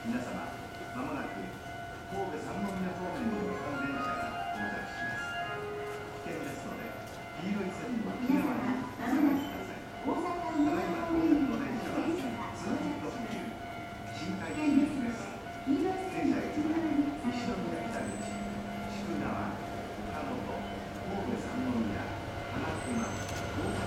皆様、まもなく神戸三宮方面に向かう電車が到着します。危険ですので、黄色い線の内側にお下がりください。ただいま到着の電車は通勤特急新海地行きです。停車駅は西宮北口、宿川、岡本、神戸三宮、花熊、大阪